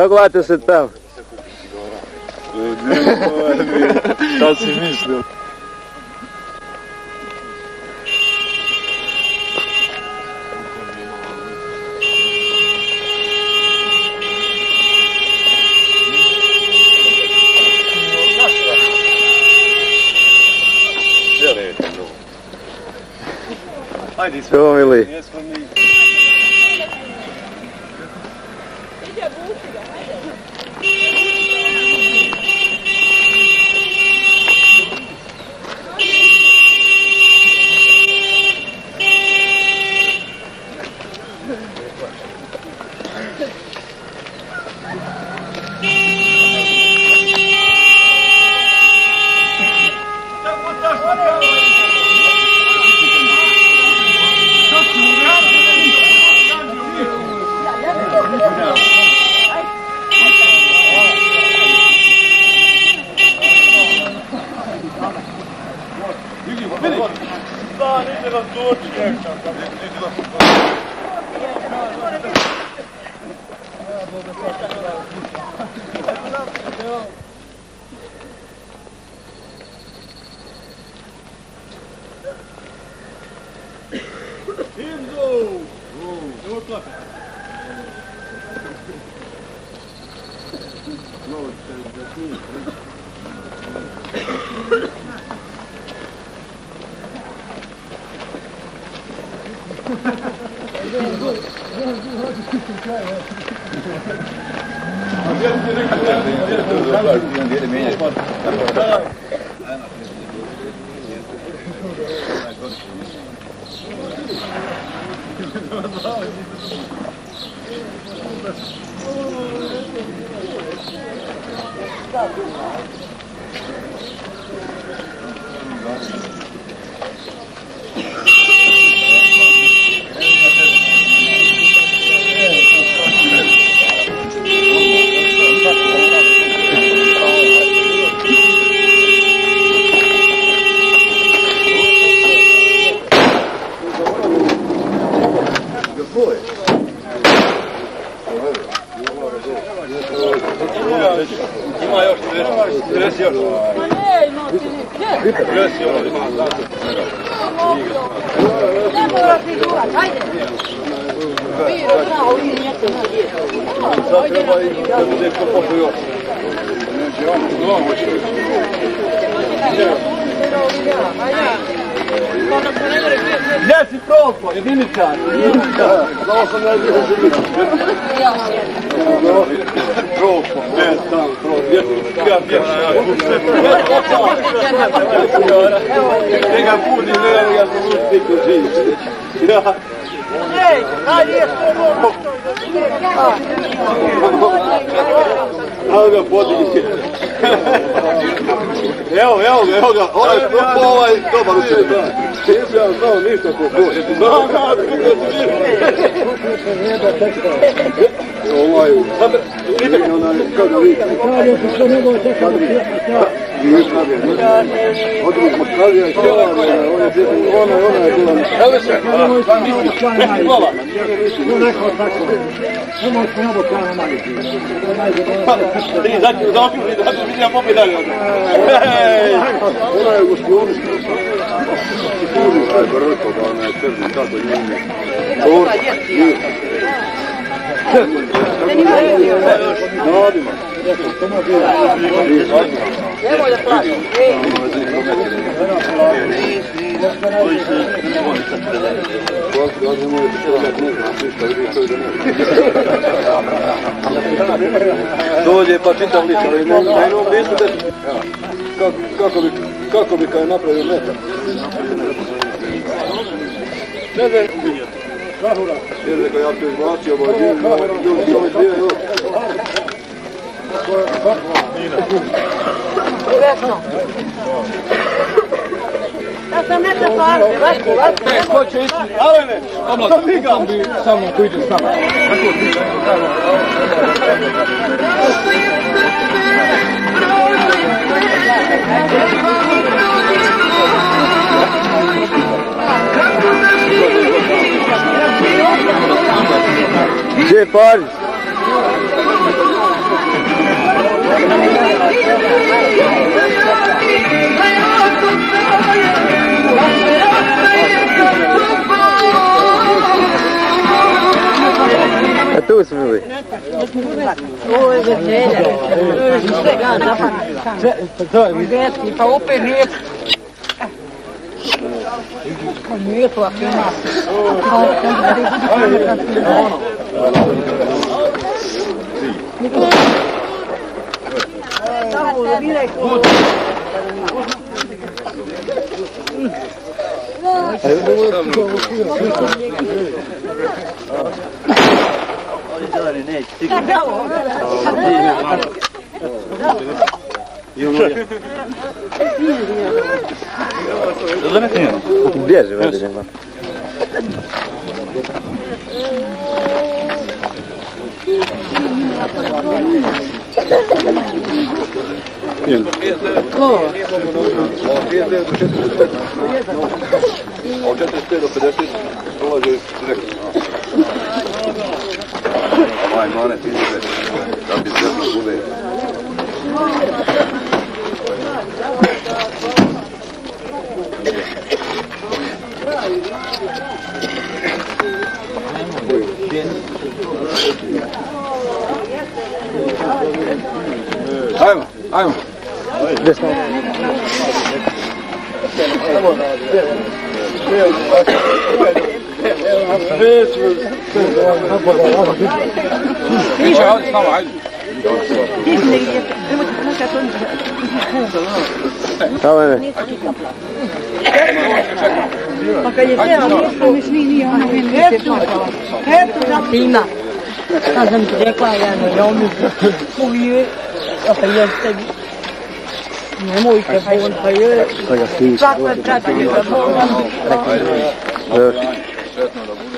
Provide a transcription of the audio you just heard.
Pogledajte se tamo. Šta si mislio? Ajde, Tomili. Ima još 30 još. Ne mora figurat, ajde. Sad treba i da bude ko pošlo još. Gdje si Proko? Jedinica. Znao sam da je bio jedinica. Proko, ne, tam, Proko. Gdje si? Ja bježam, ja kućem. Njega budi, ne, ja sam uspjeh u živu. Ja. Ej, ajde je što mogu. Evo ga podigni. Evo ga, ovaj dobar u sebi. Nisam ja znao ništa ko boje. Znam, ovaj, vidite onaj, kada vi. Italija se što nego čekao da sjeta. Odmah Makarija i Sjela, ona je bila. Evo se, hvala. No rekao tako. Samo je snabo plana najbolji. Ti zapili da bi vidio popet dalje. Ona je u gostioništu. Sigurno šta je brko, da ona je crni, tako njime. Nadima. Nemoj da plaši. Dođe pa čitam liče, ali na jednom listu desu. Kako bi kaj napravio metar? Ne znam. Jer da kaj ja to izvlačio, ovo je bilo dvije još. Vesno. Ja sam neka pažnje, Vasko. Ko će ići? Alene, sam bi sa mnom koji ide s nama. Gdje je Pariz? A tu si Mili. Ovo je veselja. Svega napamet. Pa opet nije. Nije to ako ima. Bježi, vedi nema. Od 45 do 50 dolaze direktno. Ovaj manet izgled, da bi se bude. Ajmo, ajmo. Desno. Samo ne. Pa kad je treba ima. Ja sam ti rekla, ja ne romi. Uvijek. Pa jeste. Nemojte bol, pa je. Svako je pratio da bolam.